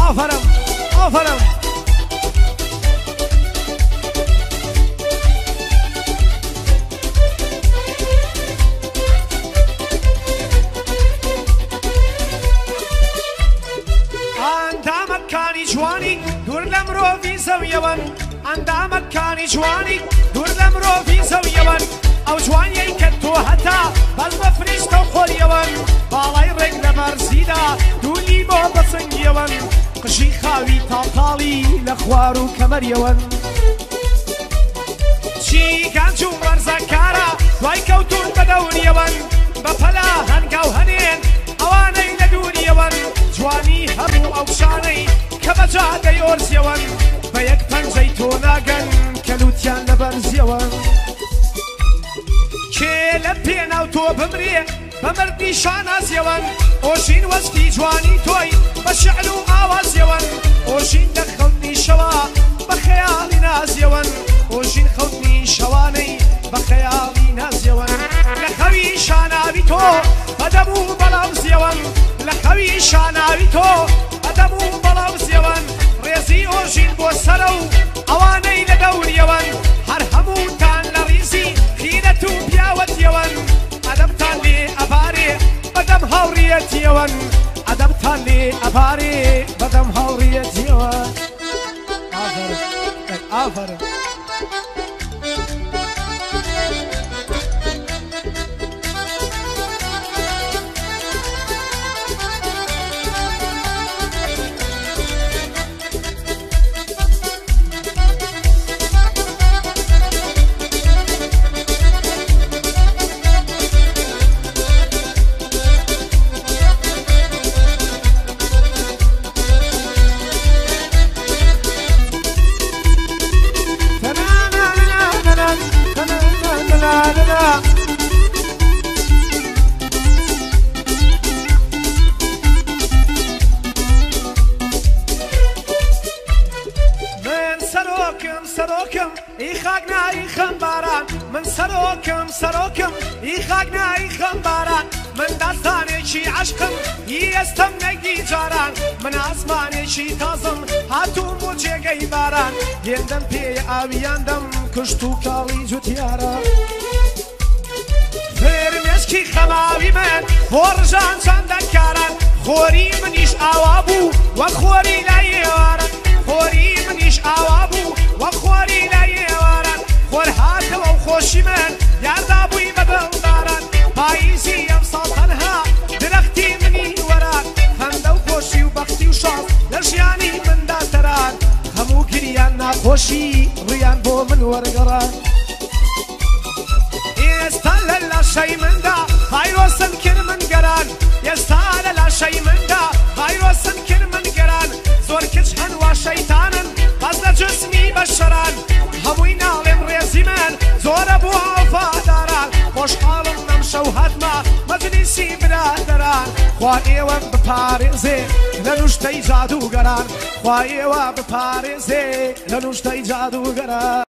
آفرم آفرم ئەندامەکانی جوانی دوور لە مرۆڤی زەویەوەن ئەندامەکانی جوانی دوور لە مرۆڤی زەویەوەن ئەو جوانیەی کە تۆ هەتا بەس بە فریشتە و خۆریەوەن باڵای ڕێک لە بەرزیدا دوولی بۆ بەسەنگیەوەن قژی خاوی تاڵتاڵی لە خوار و کەمەریەوەن چی گەنج و وەرزەکارە دوای کەوتون بە دەوریەوەن بە پەلا هەنگا و هەنێن ئەوانەی لە دووریەوەن جوانی هەموو ئەو شانەی کە بەجا دەیۆرزیەوەن بە یەک پەنجەی تۆ ناگەن کە لوتیان لە بەرزیەوەن کێ لە پێناو تۆ بمرێ بە مردی شانازیەوەن ئۆژین وەستی جوانی تۆی بە شعر و ئاوازیەوەن ئۆژین لە خەوتنی شەوە بە خەیاڵی نازیەوەن ئۆژین خەوتنی شەوانەی بە خەیاڵی نازیەوەن لە خەوی شاناوی تۆ بەدەم و بەڵاوزیەوەن لە خەوی شاناوی تۆ بەدەم و بەڵاوزیەوەن ڕێزی ئۆژین بۆ سەرە و ئەوانەی لە دەوریەوەن هەر هەمووتان لە ڕیزی خیرەت و پیاوەتیەوەن ئەدەبتان لێ ئەبارێ بەدەم هاوڕێیەتیەوەن ئەدەبتان لێ ئەبارێ بەدەم هاوڕێیەتیەوەن ئافەرن ئافەرن سەرۆکم ئی خاک نایی خەمباران من سەرۆکم ئی خاک نایی خەمباران من داستانێکی عەشقم ئی ئەستەم نەگی جاران من ئاسمانێکی تازم هاتووم بۆ جێگەی باران هێندەم پێی ئاویاندەم کشت و کاڵی جوتیارە فرمێشکی خەماوی من بۆ ڕژان چەندەکاران خۆری منیش ئاوا بوو وەک خۆری لای ئێواران خۆری منیش ئاوا بوو وەک خۆری لای ئێواران خۆر هاتەوە و خۆشی من یاردا بووی بە دڵداران پاییزی ئەم ساڵ تەنها درەختی منی وەران خەندە و خۆشی و بەختی و شاڵ لە ژیانی مندا تەران هەموو گریان ناخۆشی ڕویان بۆ من وەرگەڕان ئێستا لە لاشەی مندا ڤایرۆسن کرد من گەران ئێستا لە لاشەی مندا ڤایرۆسن کرد من گەران زۆر کچ هەنوا شەیتانن بەس لە جسمی بەشەران هەمووی ناڵێم ڕێزی من زۆرە بۆ ئەوفاداران خۆشحاڵم ئەم شەو هاتمە مەجلیسی برادەران خوا ئێوەم بپارێزێ لە نوشتەی جادوگەران خوا ئێوە بپارێزێ لە نوشتەی جادوگەران